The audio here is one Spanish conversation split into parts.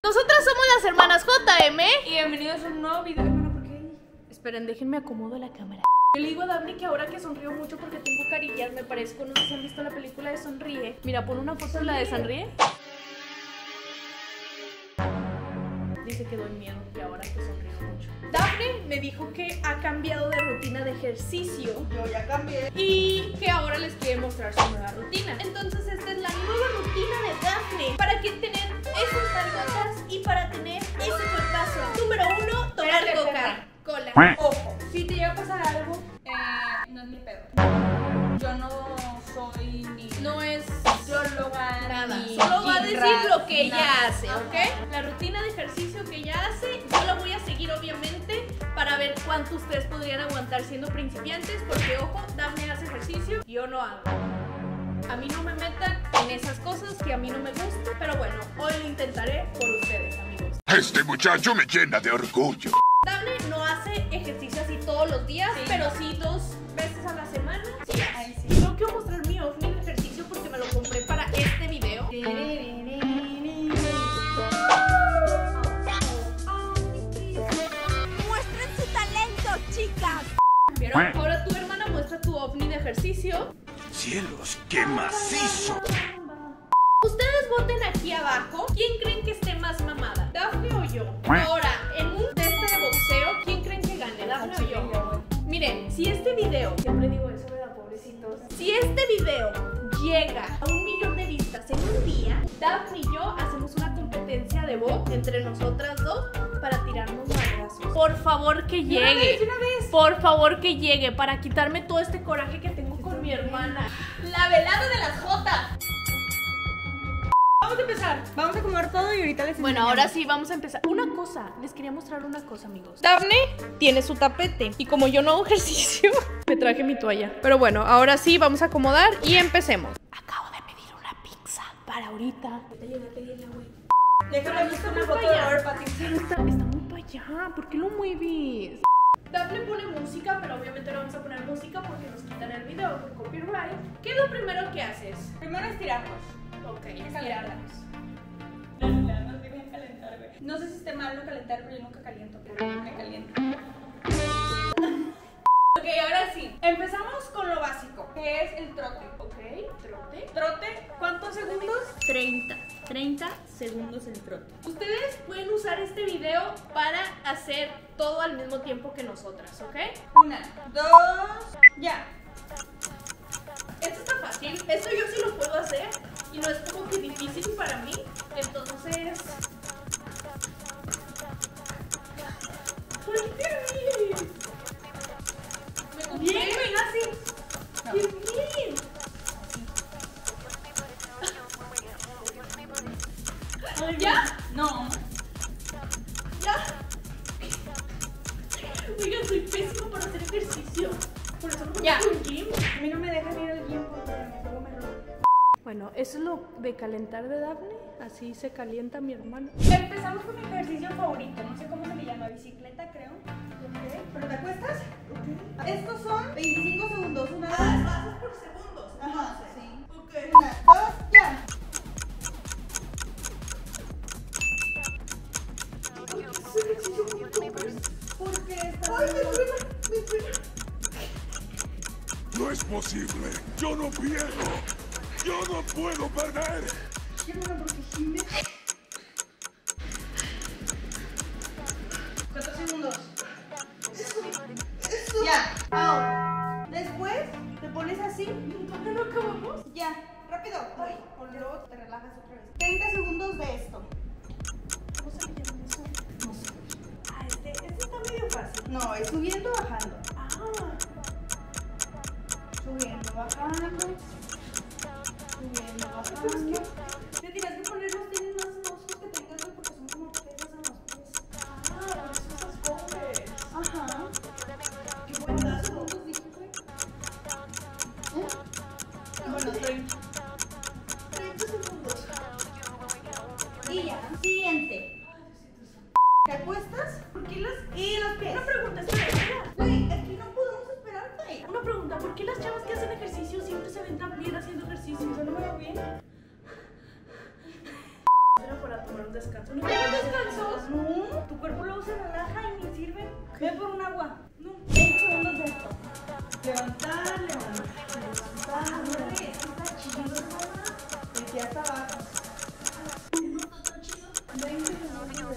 Nosotras somos las hermanas JM y bienvenidos a un nuevo video. ¿Por qué? Esperen, déjenme acomodo la cámara. Yo le digo a Daphne que ahora que sonrío mucho porque tengo carillas, me parezco, no sé si han visto la película de Sonríe. Mira, pon una foto de la de Sonríe. Dice que doy miedo y ahora que sonrío mucho. Daphne me dijo que ha cambiado de rutina de ejercicio. Yo ya cambié. Y que ahora les quiere mostrar su nueva rutina. Entonces esta es la nueva rutina de Daphne para que tener esas nalgotas y para tener ese cuerpazo. Número 1, tomar Coca-Cola. Ojo, si te llega a pasar algo, no es mi pedo. Yo no soy ni... No es nutrióloga, nada. ni Solo va a decir lo que ella nada. hace, ¿ok? La rutina de ejercicio que ella hace, yo la voy a seguir obviamente para ver cuánto ustedes podrían aguantar siendo principiantes. Porque, ojo, Daphne hace ejercicio, yo no hago. A mí no me metan en esas cosas que a mí no me gustan. Pero bueno, hoy lo intentaré por ustedes, amigos. Este muchacho me llena de orgullo. Daphne no hace ejercicio así todos los días, Sí. pero sí 2 veces a la semana. Sí, Ay, sí. Tengo que mostrar mi ovni de ejercicio porque me lo compré para este video. ¡Muestren su talento, chicas! Pero ahora tu hermana muestra tu ovni de ejercicio. ¡Cielos, qué macizo! Ustedes voten aquí abajo quién creen que esté más mamada, Daphne o yo. Ahora, en un test de boxeo, ¿quién creen que gane, Daphne o yo? Miren, si este video, siempre digo eso, ¿verdad, pobrecitos? Si este video llega a 1 millón de vistas en un día, Daphne y yo hacemos una competencia de box entre nosotras dos para tirarnos madrazos. Por favor que llegue. Una vez. Por favor que llegue para quitarme todo este coraje que tengo con mi hermana. La velada de las Jotas. Vamos a empezar. Vamos a acomodar todo y ahorita les Bueno, enseñamos. ahora sí vamos a empezar. Una cosa, les quería mostrar una cosa, amigos. Daphne tiene su tapete y como yo no hago ejercicio, me traje mi toalla. Pero bueno, ahora sí vamos a acomodar y empecemos. Acabo de pedir una pizza para ahorita. Déjame buscar una Está foto muy de para Robert Pattinson. Está muy para allá. ¿Por qué lo mueves? Daphne pone música, pero obviamente no vamos a poner música porque nos quitan el video por copyright. ¿Qué es lo primero que haces? Primero estirarnos. Ok, Calentarnos. No sé cómo calentar, güey. No sé si esté mal no calentar, pero yo nunca caliento, pero me caliento. Ok, ahora sí. Empezamos con lo básico, que es el trote. Ok, trote. Trote, ¿cuántos segundos? 30 segundos en trote. Ustedes pueden usar este video para hacer todo al mismo tiempo que nosotras, ¿ok? 1, 2, ya. Esto está fácil, esto yo sí lo puedo hacer y no es como que difícil para mí, entonces... ¿Por qué ríes? Me compré... Bien, venga, así. No. ¡Qué bien! ¿Ya? No. ¿Ya? Oigan, soy pésimo para hacer ejercicio. Por eso no me Ya. meto en gym. A mí no me dejan ir al gym porque luego me lo... Bueno, eso es lo de calentar de Daphne. Así se calienta mi hermano. Empezamos con mi ejercicio favorito. No sé cómo se le llama, bicicleta, creo. Ok. ¿Pero te acuestas? Ok. Estos son 25 segundos. Una, dos. Pasos por segundos. Ajá, sí. Ok. 1, 2, ya. Porque está... ¡Ay, me duele! No es posible. Yo no pierdo. Yo no puedo perder. ¿Cuántos segundos? Ya. Ahora. Después te pones así. ¿Todavía no acabamos? Ya. Rápido. Ay, por luego te relajas otra vez. 30 segundos de esto. ¿Cómo se le llama eso? No sé. Ah, este está medio fácil. No, es subiendo, bajando. Ah, Subiendo, bajando. Subiendo, pero es bajando. que te tienes que poner los tenis más osos que tengas, güey, porque son como pegas a los pies. Ah, por eso esas comes. Ajá. Qué buenas segundos dije, güey. Bueno, 30. 30 segundos. Y ya. Siguiente. ¿Te acuestas? ¿Por qué las...? Y los pies. Una pregunta, espera. Güey, aquí no podemos esperar, güey. Una pregunta, ¿por qué las chavas que hacen ejercicio siempre se ven tan bien haciendo ejercicio? Yo no me veo bien. Era para tomar un descansos. ¿No tengo descansos? No, tu cuerpo luego se relaja y ni sirve. Ve por un agua. No, 20 segundos de esto. Levantar, levantar. Está chido, hermana. Desde hasta abajo. No está tan chido. 20 segundos.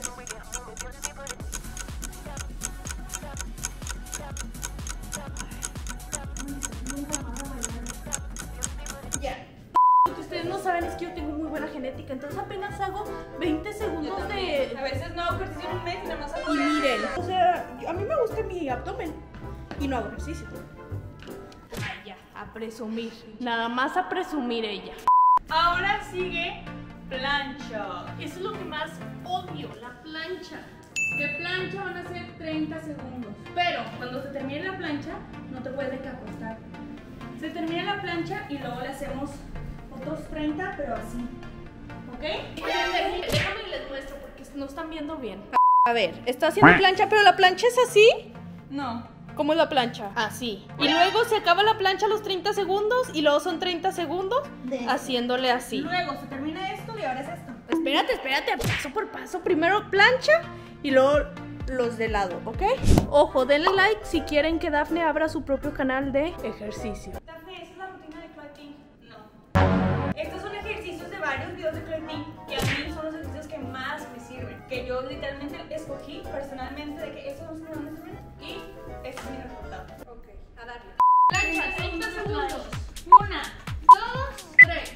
Ya. Lo que ustedes no saben es que yo tengo muy buena genética, entonces apenas hago 20 segundos de... A veces no hago ejercicio en un mes y nada más hago. Y miren, o sea, a mí me gusta mi abdomen y no hago ejercicio. Ay, ya, a presumir. Nada más a presumir ella. Ahora sigue plancha. Eso es lo que más odio, la plancha. De plancha van a ser 30 segundos. Pero cuando se termine la plancha, no te puedes dejar acostar. Se termina la plancha y luego le hacemos otros 30, pero así. ¿Ok? Déjame y les muestro porque no están viendo bien. A ver, está haciendo plancha, pero la plancha es así. No. ¿Cómo es la plancha? Así. Y luego se acaba la plancha a los 30 segundos y luego son 30 segundos haciéndole así. Luego se termina esto y ahora es esto. Espérate, paso por paso. Primero plancha y luego los de lado, ¿ok? Ojo, denle like si quieren que Dafne abra su propio canal de ejercicio. Dafne, ¿esa es la rutina de Clayton? No. Estos son ejercicios de varios videos de Clayton y a mí son los ejercicios que más me sirven. Que yo literalmente escogí personalmente de que estos son los que más me sirven y este es mi resultado. Ok, a darle. Plancha, 30 segundos. 1, 2, 3.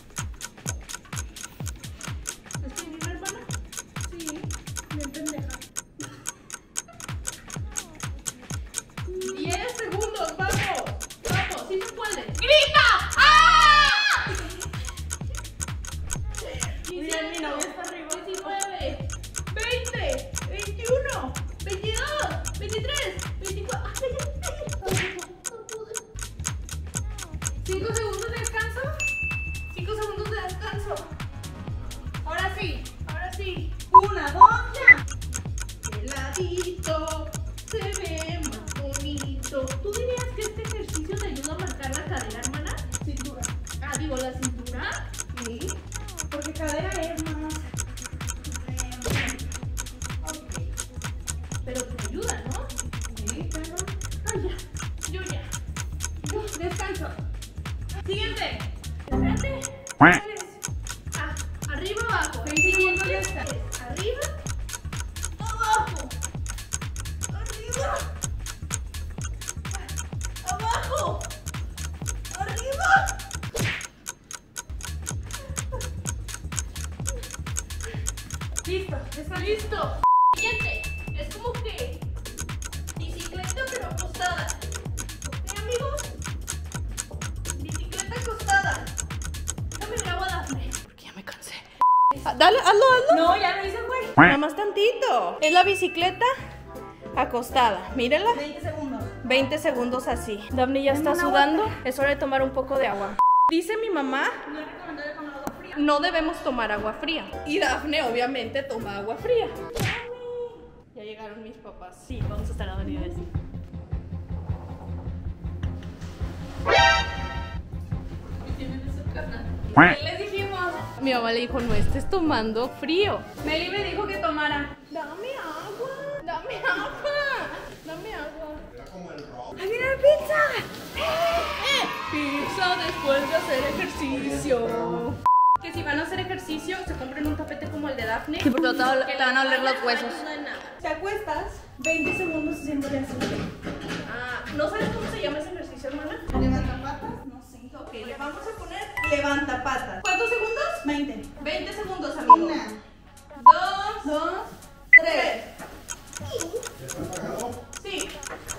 ¿Es mi hermana? Sí, bien pendeja. 10 segundos, vamos. Vamos, sí se puede. ¡Grita! ¡Ah! Mira, mi novia está arriba. 19, 20, 21, 22, 23, 24. ¡Ay, no pude! 5 segundos de descanso. 5 segundos de descanso. Ahora sí. Ahora sí. 1, 2, ya. El ladito se ve más bonito. ¿Tú dirías que este ejercicio te ayuda a marcar la cadera, hermana? Cintura. Ah, digo, la cintura. Sí. Porque cadera es más. Ok. Pero te ayuda, ¿no? Sí, pero. Ay, ya. Yo ya. Descanso. Siguiente. Espérate. Quack. Ah, arriba, abajo. 20 segundos de descanso. Arriba, abajo. Arriba. Abajo. Arriba. Listo. Descanso. Listo. Siguiente. Es como que bicicleta pero acostada. ¿Ok, amigos? Bicicleta acostada. Déjame grabo a Dafne. Porque ya me cansé. Dale, hazlo. No, ya lo hice, güey. Nada más tantito. Es la bicicleta acostada. Mírenla. 20 segundos. 20 segundos así. Dafne ya está sudando. Es hora de tomar un poco de agua. Dice mi mamá, No es recomendable tomar agua fría. no debemos tomar agua fría. Y Dafne obviamente toma agua fría. Ya llegaron mis papás. Sí, vamos a estar a venir así. ¿Tienen ese canal? ¿Qué les dijimos? Mi mamá le dijo, no estés tomando frío. Meli me dijo que tomara. Dame agua. Dame agua. Dame agua. ¡Ahí viene la pizza! Pizza después de hacer ejercicio. Que si van a hacer ejercicio, se compren un tapete como el de Dafne. Sí, porque te van a oler los toalla huesos. no ayuda en nada. Te acuestas 20 segundos haciéndole así. Ah, ¿no sabes cómo se llama ese ejercicio, hermana? ¿Levanta patas? No sé. Ok, le vamos a poner Levanta patas. ¿cuántos segundos? 20. 20 segundos, amigo. 1, 2, 2, 3. Sí.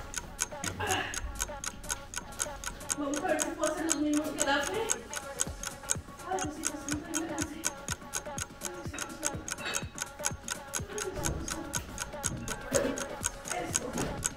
Vamos a ver si puedo hacer los mismos que Dafne. Ay, pues sí, me cansé. Eso.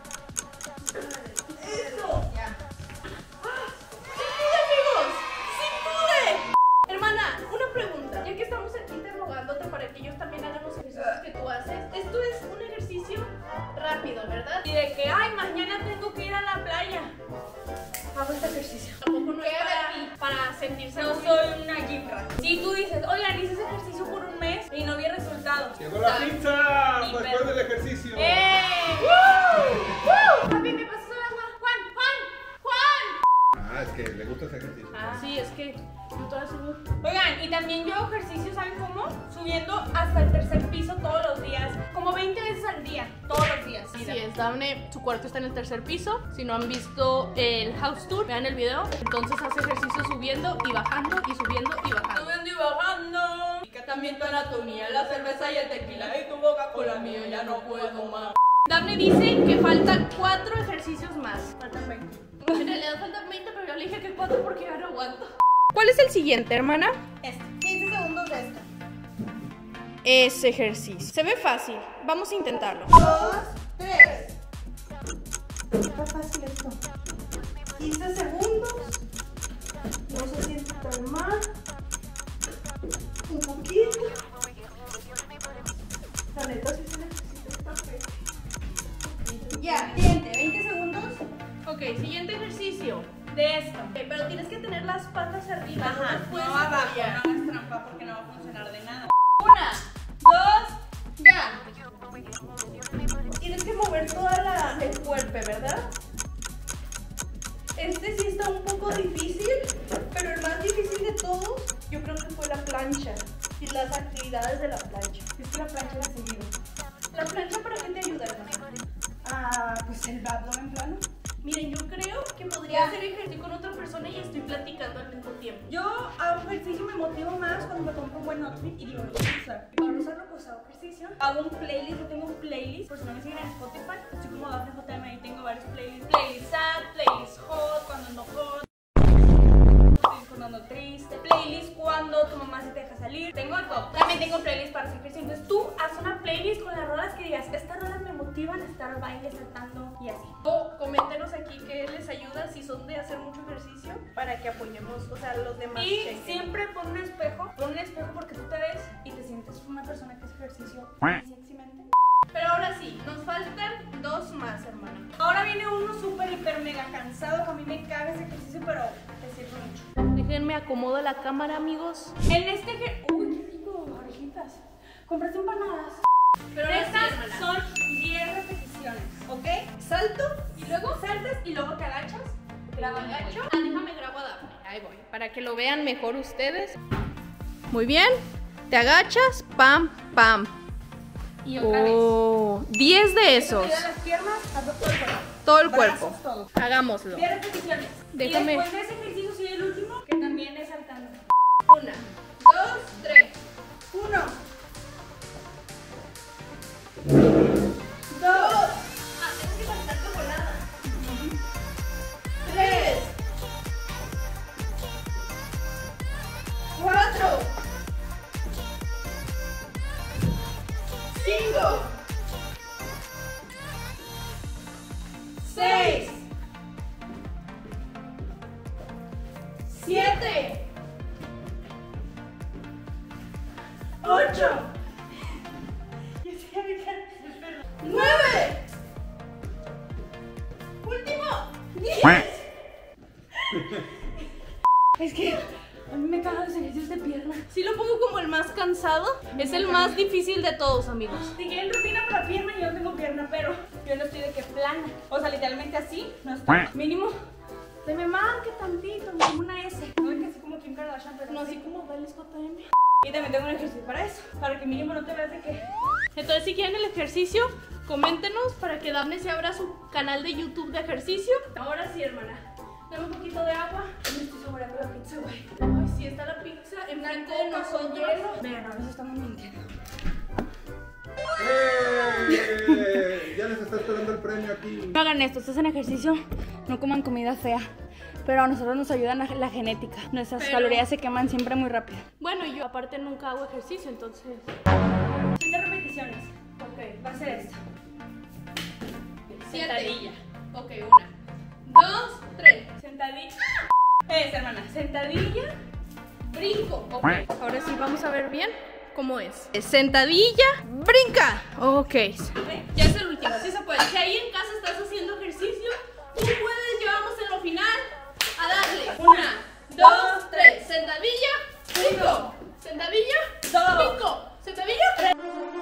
Eso. Ya. ¡Sí pude, amigos! ¡Sí pude! Hermana, una pregunta. Ya que estamos aquí interrogándote para que ellos también hagan los ejercicios que tú haces. Esto es un ejercicio rápido, ¿verdad? Y de que, ay, mañana tengo que ir a la playa. Hago este ejercicio. Tampoco no es para sentirse No muy- soy una gym rat. Si tú dices, oigan, hice ese ejercicio por un mes y no vi resultados, pesado. Llegó la pizza después del ejercicio. Papi, ¿me pasas el agua? Juan. Ah, es que le gusta ese ejercicio. Sí, es que yo todavía subo. Oigan, y también yo hago ejercicio, ¿saben cómo? Subiendo hasta el tercer piso todos los días. Como 20 veces al día, todos los días. Así es, Dafne, su cuarto está en el tercer piso. Si no han visto el house tour, vean el video. Entonces hace ejercicio subiendo y bajando y subiendo y bajando. Subiendo y bajando. Y que también tu anatomía, la cerveza y el tequila y tu boca con la mía, ya no puedo más. Dafne dice que faltan 4 ejercicios más. Faltan 20. En realidad faltan 20, pero yo le dije que 4 porque ya no aguanto. ¿Cuál es el siguiente, hermana? 15 segundos de esto. Ese ejercicio. Se ve fácil. Vamos a intentarlo. 2, 3. Está fácil esto. 15 segundos. No se siente tan mal. Un poquito. La neta sí se necesita esta fe. Ya, siguiente, 20 segundos Ok, siguiente ejercicio. de esto. Pero tienes que tener las patas arriba. Ajá, las puedes no abajo, apoyar. no hagas trampa porque no va a funcionar de nada. 1, 2, ya. Tienes que mover todo el cuerpo, ¿verdad? Este sí está un poco difícil, pero el más difícil de todos, yo creo que fue la plancha y las actividades de la plancha. es que la plancha la he seguido. ¿La plancha para qué te ayuda, hermana? Pues el abdomen plano. Miren, yo creo que podría hacer ejercicio con otra persona y estoy platicando al mismo tiempo. Yo hago ejercicio, me motivo más cuando me compro un buen outfit y digo, lo voy a usar. Y para usarlo, pues hago ejercicio. Hago un playlist, yo tengo un playlist. Por si no me siguen en Spotify, estoy como Dafne JM, ahí tengo varios playlists. Playlist sad, playlist hot, cuando ando hot. Playlist cuando ando triste. Playlist cuando tu mamá se te deja salir. Tengo de todo. También tengo playlist para hacer ejercicio. Entonces tú haz una playlist con las rolas que digas, estas rolas me motivan a estar baile, saltando y así. O coméntenos aquí qué les ayuda si son de hacer mucho ejercicio para que apoyemos, o sea, los demás. Y chequen. siempre pon un espejo porque tú te ves y te sientes una persona que hace ejercicio sexymente. Pero ahora sí, nos faltan 2 más, hermana. Ahora viene uno súper, hiper, mega cansado, que a mí me caga ese ejercicio, pero te sirve mucho. Déjenme acomodo la cámara, amigos. En este ejercicio... ¡Uy, qué rico! Orejitas. Compraste empanadas. Pero ahora sí, estas hermana. son 10 repeticiones, ¿ok? Salto y luego saltas y luego te agachas. ¿Me agacho? Déjame grabo a Dafne. Ahí voy. Para que lo vean mejor ustedes. Muy bien. Te agachas. Pam, pam. Y otra vez. 10 de esos. Cuida las piernas, haz todo el cuerpo. Todo el cuerpo. Brazos, todo. Hagámoslo. 10 repeticiones. Déjame. Y después de ese ejercicio sigue el último, que también es saltando. 1, 2, 3. 1, 2, Tienes que saltar de volada. 3, 4, 5, 6, 7, 8, 9, último, 10. Es que a mí me cagan los ejercicios de pierna. Si lo pongo como el más cansado, es el más difícil de todos, amigos. Si quieren rutina para pierna, yo no tengo pierna, pero yo no estoy de que plana. O sea, literalmente así, no estoy. Mínimo, se me marque tantito, como una S. No es que así como Kim Kardashian, pero No, así. así como bailes JM. Y también tengo un ejercicio para eso, para que mínimo no te veas de que... Entonces, si quieren el ejercicio, coméntenos para que Dafne se abra su canal de YouTube de ejercicio. Ahora sí, hermana. Dame un poquito de agua. Me estoy saboreando la pizza, güey. Ay, sí, está la pizza enfrente de nosotros. Vean, a veces estamos mintiendo. Ya les está esperando el premio aquí. No hagan esto, hacen ejercicio, no coman comida fea. Pero a nosotros nos ayuda la genética. Nuestras calorías se queman siempre muy rápido. Bueno, yo aparte nunca hago ejercicio, entonces... 7 repeticiones. Ok, Va a ser esta. 7. Sentadilla. Ok, 1, 2, 3. Sentadilla. Hermana. Sentadilla. Brinco. Ok, ahora sí vamos a ver bien cómo es. Sentadilla, brinca. Ok. Ya es el último, sí se puede. Si ahí en casa estás haciendo ejercicio, tú puedes, llevamos en lo final a darle. 1, 2, 3. Sentadilla, brinco. Sentadilla, brinco. Sentadilla,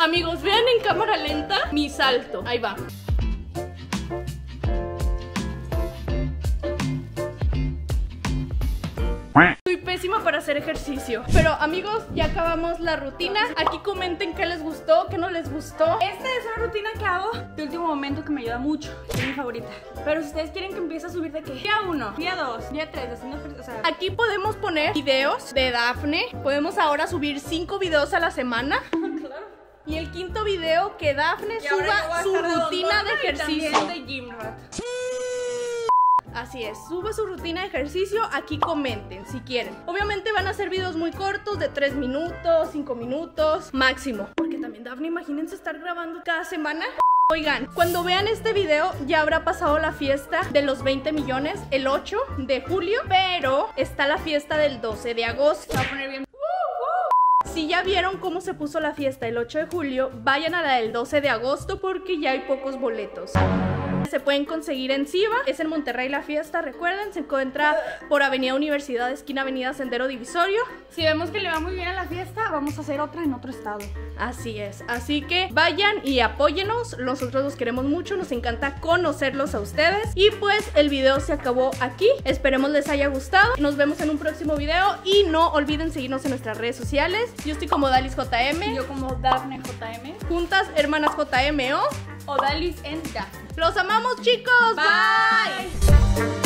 Amigos, vean en cámara lenta mi salto. Ahí va. Soy pésima para hacer ejercicio. Pero amigos, ya acabamos la rutina. Aquí comenten qué les gustó, qué no les gustó. Esta es una rutina que hago de último momento que me ayuda mucho. Es mi favorita. Pero si ustedes quieren que empiece a subir de que día 1, día 2, día 3, haciendo ejercicio, o sea, Aquí podemos poner videos de Dafne. Podemos ahora subir 5 videos a la semana. claro. Y el quinto video que Dafne Y ahora yo voy suba a su estar rutina de redondona y ejercicio. también de gym rat. Así es, sube su rutina de ejercicio, aquí comenten si quieren. Obviamente van a ser videos muy cortos, de 3 minutos, 5 minutos, máximo. Porque también Dafne, imagínense estar grabando cada semana. Oigan, cuando vean este video ya habrá pasado la fiesta de los 20 millones, el 8 de julio, pero está la fiesta del 12 de agosto. Se va a poner bien. Si ya vieron cómo se puso la fiesta el 8 de julio, vayan a la del 12 de agosto porque ya hay pocos boletos. Se pueden conseguir en Siva, es en Monterrey la fiesta, recuerden, se encuentra por Avenida Universidad, esquina Avenida Sendero Divisorio. Si vemos que le va muy bien a la fiesta, vamos a hacer otra en otro estado. Así es, así que vayan y apóyenos, nosotros los queremos mucho, nos encanta conocerlos a ustedes. Y pues el video se acabó aquí, esperemos les haya gustado, nos vemos en un próximo video y no olviden seguirnos en nuestras redes sociales. Yo estoy como Dalis JM, Yo como Dafne JM juntas hermanas JMO. o Dalis en Dafne. Los amamos, chicos. Bye. Bye.